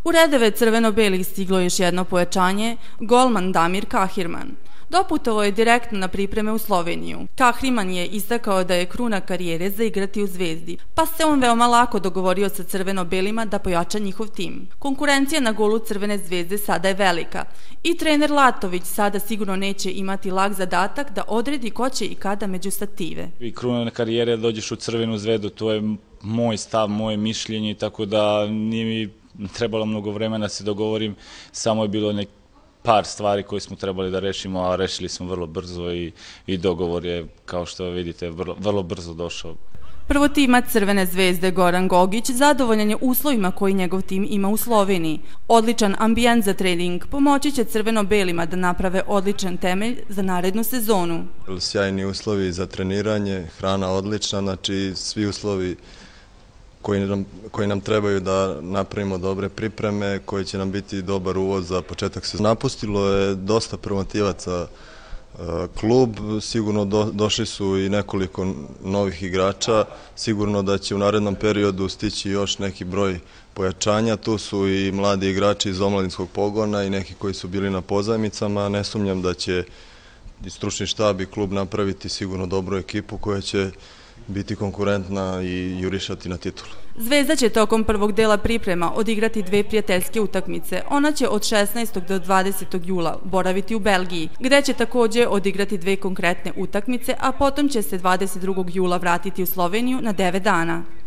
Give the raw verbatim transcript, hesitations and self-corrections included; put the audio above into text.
U redove crveno-belih stiglo još jedno pojačanje, golman Damir Kahirman. Doputovao je direktno na pripreme u Sloveniju. Kahriman je istakao da je kruna karijere za igrati u Zvezdi, pa se on veoma lako dogovorio sa crveno-belima da pojača njihov tim. Konkurencija na golu Crvene zvezde sada je velika i trener Latović sada sigurno neće imati lak zadatak da odredi ko će i kada među stative. I kruna karijere dođeš u Crvenu zvezdu, to je moj stav, moje mišljenje, tako da nije mi trebalo mnogo vremena da se dogovorim, samo je bilo neki par stvari koje smo trebali da rešimo, a rešili smo vrlo brzo i, i dogovor je, kao što vidite, vrlo, vrlo brzo došao. Prvotimac Crvene zvezde Goran Gogić zadovoljan je uslovima koji njegov tim ima u Sloveniji. Odličan ambijent za trening pomoći će crveno-belima da naprave odličan temelj za narednu sezonu. Sjajni uslovi za treniranje, hrana odlična, znači svi uslovi Koji nam, koji nam trebaju da napravimo dobre pripreme, koji će nam biti dobar uvod za početak sezone. Napustilo je dosta promotivaca klub, sigurno do, došli su i nekoliko novih igrača, sigurno da će u narednom periodu stići još neki broj pojačanja, tu su i mladi igrači iz omladinskog pogona i neki koji su bili na pozajmicama, ne sumnjam da će i stručni štab i klub napraviti sigurno dobru ekipu koja će biti konkurentna i jurišati na titulu. Zvezda će tokom prvog dela priprema odigrati dve prijateljske utakmice. Ona će od šesnaestog do dvadesetog jula boraviti u Belgiji, gde će takođe odigrati dve konkretne utakmice, a potom će se dvadeset drugog jula vratiti u Sloveniju na devet dana.